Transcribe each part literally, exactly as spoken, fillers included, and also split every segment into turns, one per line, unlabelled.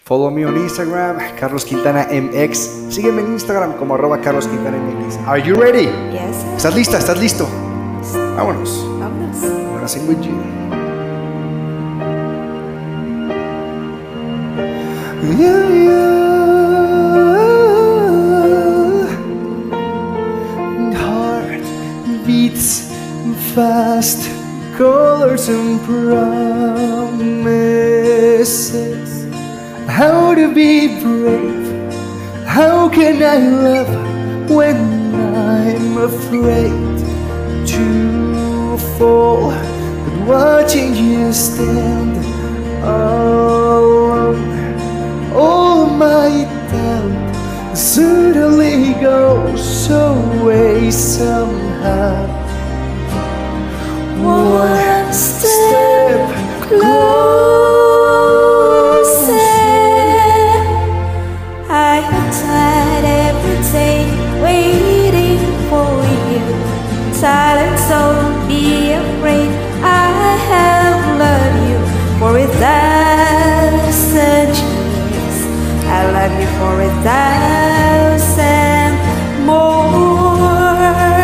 Follow me on Instagram, Carlos Quintana M X. Sígueme en Instagram como arroba Carlos Quintana M X. Are you ready?
Yes.
¿Estás lista? ¿Estás listo? Vámonos.
Vámonos.
I'm gonna sing with you. Yeah, yeah. Heart beats fast, colors and promises. How to be brave? How can I love when I'm afraid to fall? But watching you stand alone, all my doubt suddenly goes away somehow. One step closer.
I have tried every day waiting for you. Silence, don't be afraid. I have loved you for a thousand years. I love you for a thousand more.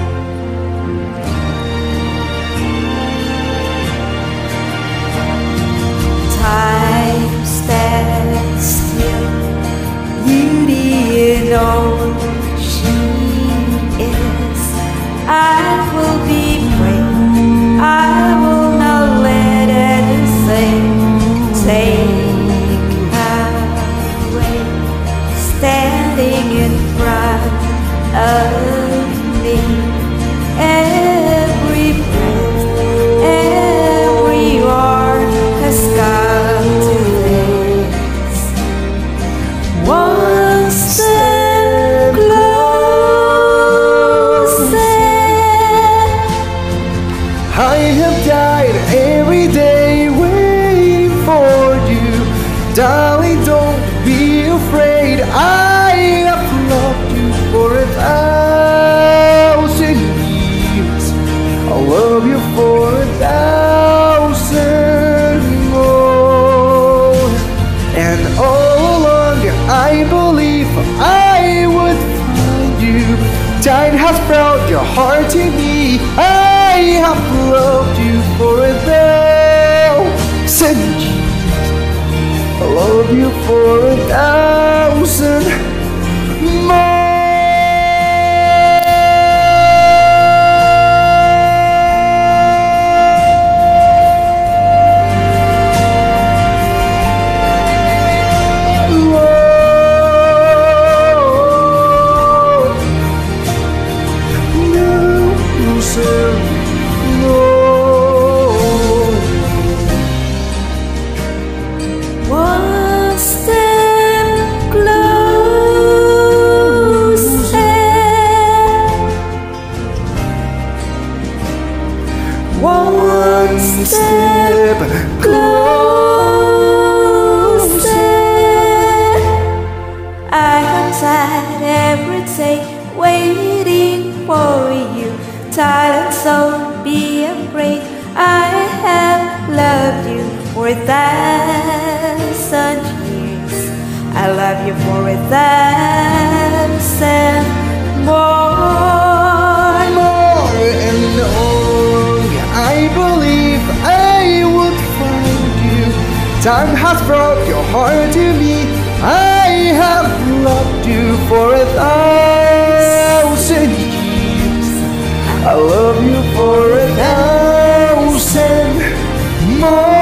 Time stands still. Beauty in all she is. I will be brave. I will not let anything take away. Standing in front of me, every breath, every heart has come to this. One step closer.
I have died every day waiting for you. Darling, don't be afraid. I have loved you for a thousand years. I'll love you for a thousand more. And all along I believe I would find you. Time has brought your heart to me. I have loved you for a thousand years. I love you for a thousand more.
One step closer. One step closer. I have tried every day waiting for you. Silence, don't be afraid. I have loved you for a thousand years. I love you for a thousand more.
More and long I believe I would find you. Time has brought your heart to me. I have loved you for a thousand years. I love you for a thousand more.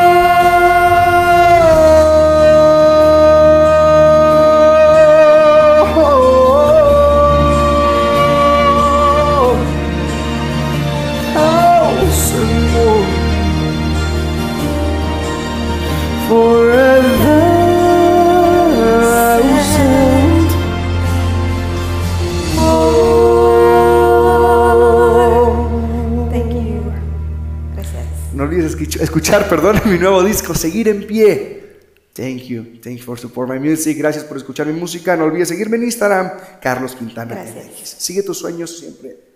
Thousand more. For a thousand more.
Thank you. Gracias.
No olvides escuch- escuchar, perdón, mi nuevo disco, Seguir en Pie. Thank you. Thank you for support my music. Gracias por escuchar mi música. No olvides seguirme en Instagram, Carlos Quintana.
Gracias.
M X. Sigue tus sueños siempre.